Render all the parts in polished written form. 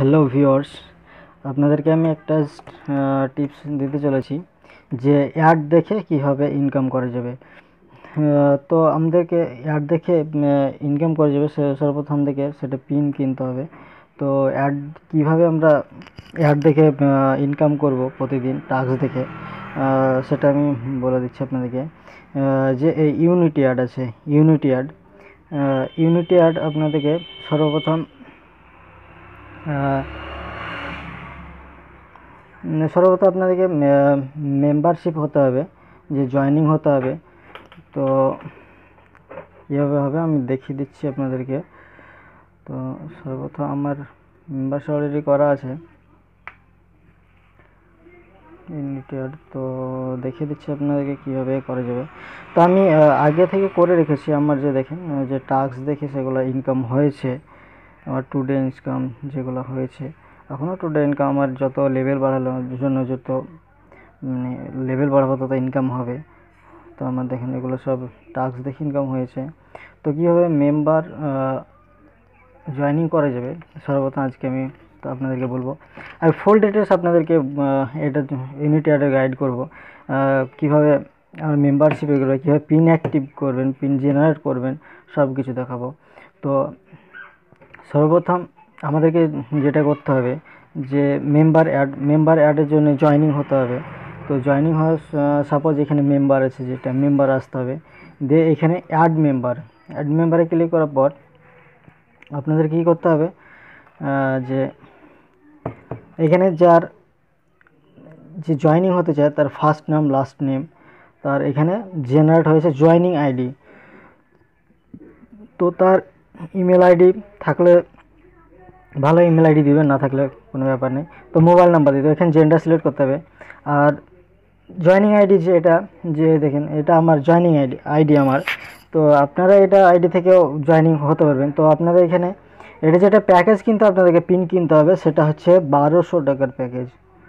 Hello viewers, আপনাদেরকে আমি একটা টিপস দিতে চলেছি যে অ্যাড দেখে কিভাবে ইনকাম করা যাবে। তো আমাদেরকে অ্যাড দেখে ইনকাম করা যাবে সর্বপ্রথম থেকে সেটা পিন কিনতে হবে। তো অ্যাড কিভাবে আমরা অ্যাড দেখে ইনকাম করব প্রতিদিন টাস্ক দেখে, সেটা আমি বলে দিচ্ছি আপনাদেরকে। যে এই ইউনিটি অ্যাড আছে, ইউনিটি অ্যাড আপনাদেরকে সর্বপ্রথম আপনাদেরকে মেম্বারশিপ হতে হবে, যে জয়েনিং হতে হবে। তো কীভাবে হবে আমি দেখিয়ে দিচ্ছি আপনাদেরকে। তো সর্বপ্রথম আমার মেম্বারশিপ অলরেডি করা আছে ইউনিটেড, তো দেখিয়ে দিচ্ছি আপনাদেরকে কীভাবে করা যাবে। তো আমি আগে থেকে করে রেখেছি আমার, যে দেখেন যে টাস্ক দেখে সেগুলো ইনকাম হয়েছে আমার, টুডে ইনকাম যেগুলো হয়েছে। এখনও টুডে ইনকাম আমার যত লেভেল বাড়ানোর জন্য যত লেভেল বাড়াবো তত ইনকাম হবে। তো আমার দেখেন এগুলো সব টাস্ক দেখে ইনকাম হয়েছে। তো কীভাবে মেম্বার জয়েনিং করা যাবে সর্বপ্রথম আজকে আমি তো আপনাদেরকে বলবো। আমি ফুল ডিটেলস আপনাদেরকে এটা ইউনিটিয়াডে গাইড করব, কীভাবে মেম্বারশিপ এগুলো কীভাবে পিন অ্যাক্টিভ করবেন, পিন জেনারেট করবেন, সব কিছু দেখাবো। তো সর্বপ্রথম আমাদেরকে যেটা করতে হবে যে মেম্বার অ্যাডের জন্য জয়েনিং হতে হবে। তো জয়েনিং হওয়ার সাপোজ এখানে মেম্বার আছে, যেটা মেম্বার আসতে হবে, দিয়ে এখানে অ্যাড মেম্বারে ক্লিক করার পর আপনাদের কী করতে হবে, যে এখানে যার যে জয়েনিং হতে চায় তার ফার্স্ট নাম লাস্ট নেম, তার এখানে জেনারেট হয়েছে জয়েনিং আইডি। তো তার ইমেল আইডি থাকলে ভালো, ইমেল আইডি দিবেন, না থাকলে কোনো ব্যাপার নেই। তো মোবাইল নাম্বার দিতে এখানে জেন্ডার সিলেক্ট করতে হবে। আর জয়েনিং আইডি যে এটা, যে দেখেন এটা আমার জয়েনিং আইডি আমার। তো আপনারা এটা আইডি থেকেও জয়েনিং হতে পারবেন। তো আপনাদের এখানে এটা যেটা প্যাকেজ কিন্তু আপনাদেরকে পিন কিনতে হবে, সেটা হচ্ছে 1200 টাকার প্যাকেজ।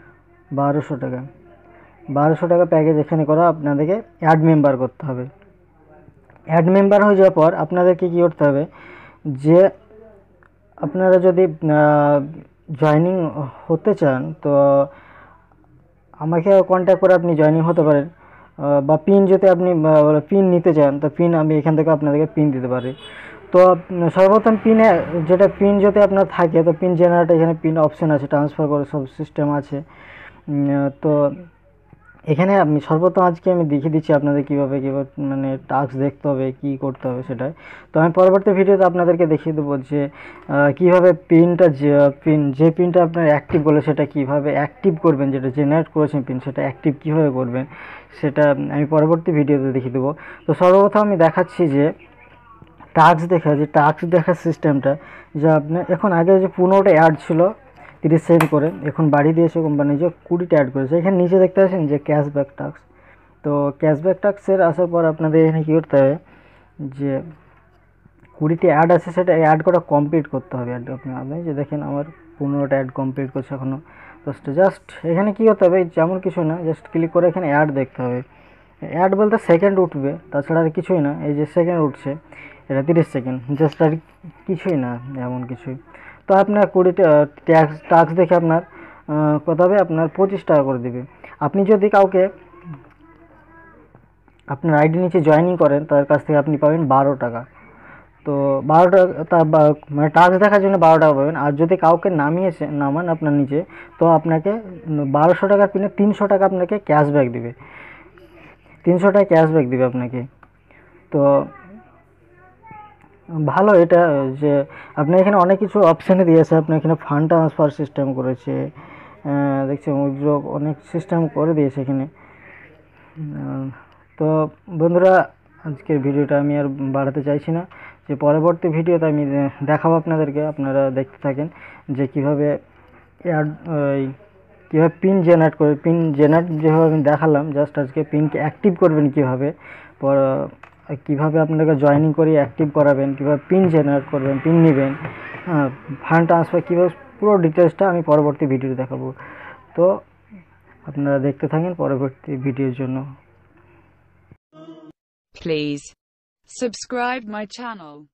1200 টাকা প্যাকেজ এখানে করা আপনাদেরকে অ্যাড মেম্বার করতে হবে। অ্যাড মেম্বার হয়ে যাওয়ার পর আপনাদেরকে কী করতে হবে, যে আপনারা যদি জয়েনিং হতে চান তো আমাকে কন্ট্যাক্ট করে আপনি জয়েনিং হতে পারেন। বা পিন যদি আপনি পিন নিতে চান তো পিন আমি এখান থেকে আপনাদেরকে পিন দিতে পারি। তো সর্বপ্রথম পিনে যেটা পিন যদি আপনার থাকে তো পিন জেনারেট, এখানে পিন অপশান আছে, ট্রান্সফার করে সব সিস্টেম আছে। তো এখানে আমি সর্বপ্রথম আজকে আমি দেখিয়ে দিচ্ছি আপনাদের কীভাবে মানে টাস্ক দেখতে হবে, কী করতে হবে সেটাই। তো আমি পরবর্তী ভিডিওতে আপনাদেরকে দেখিয়ে দেবো যে কীভাবে যে পিনটা আপনার অ্যাক্টিভ করলে সেটা কীভাবে অ্যাক্টিভ করবেন, যেটা জেনারেট করেছেন পিন সেটা অ্যাক্টিভ কীভাবে করবেন সেটা আমি পরবর্তী ভিডিওতে দেখিয়ে দেবো। তো সর্বপ্রথম আমি দেখাচ্ছি যে টাস্ক দেখার সিস্টেমটা, যে আপনার এখন আগে যে 15টা অ্যাড ছিল 30 সেকেন্ড করে, এখন বাড়িয়ে দিয়েছে কোম্পানি, যে 20টা অ্যাড করেছে। এখানে নিচে দেখতে পাচ্ছেন যে ক্যাশব্যাক টাস্ক। তো ক্যাশব্যাক টাস্কের আসার পর আপনাদের এখানে কী করতে হবে, যে 20টি অ্যাড আছে সেটা অ্যাড করা কমপ্লিট করতে হবে। আপনি যে দেখেন আমার 15টা অ্যাড কমপ্লিট করছে এখনও 10টা। জাস্ট এখানে কী করতে হবে, যেমন কিছু না, জাস্ট ক্লিক করে এখানে অ্যাড দেখতে হবে। অ্যাড বলতে সেকেন্ড উঠবে, তাছাড়া আর কিছুই না। এই যে সেকেন্ড উঠছে, এটা 30 সেকেন্ড, জাস্ট আর কিছুই না, এমন কিছুই। তো আপনার 20টা টাস্ক দেখে আপনার কত হবে, আপনার 25 টাকা করে দেবে। আপনি যদি কাউকে আপনার আইডি নিচে জয়েনিং করেন তার কাছ থেকে আপনি পাবেন 12 টাকা। তো 12 টাকা মানে টাস্ক দেখার জন্য 12 টাকা পাবেন। আর যদি কাউকে নামান আপনার নিচে, তো আপনাকে 1200 টাকার পিনে 300 টাকা আপনাকে ক্যাশব্যাক দিবে, 300 টাকা ক্যাশব্যাক দিবে আপনাকে। তো ভালো এটা, যে আপনি এখানে অনেক কিছু অপশানে দিয়েছে। আপনি এখানে ফান্ড ট্রান্সফার সিস্টেম করেছে, দেখছেন উদ্যোগ অনেক সিস্টেম করে দিয়েছে এখানে। তো বন্ধুরা, আজকের ভিডিওটা আমি আর বাড়াতে চাইছি না, যে পরবর্তী ভিডিওতে আমি দেখাবো আপনাদেরকে, আপনারা দেখতে থাকেন যে কীভাবে কীভাবে পিন জেনারেট যেভাবে আমি দেখালাম, জাস্ট আজকে পিনকে অ্যাক্টিভ করবেন কীভাবে, কীভাবে আপনাকে জয়েনিং করিয়ে অ্যাক্টিভ করাবেন, কীভাবে পিন জেনারেট করবেন, পিন নেবেন, ফান্ড ট্রান্সফার কীভাবে, পুরো ডিটেলসটা আমি পরবর্তী ভিডিওতে দেখাবো। তো আপনারা দেখতে থাকেন পরবর্তী ভিডিওর জন্য। Please subscribe my channel.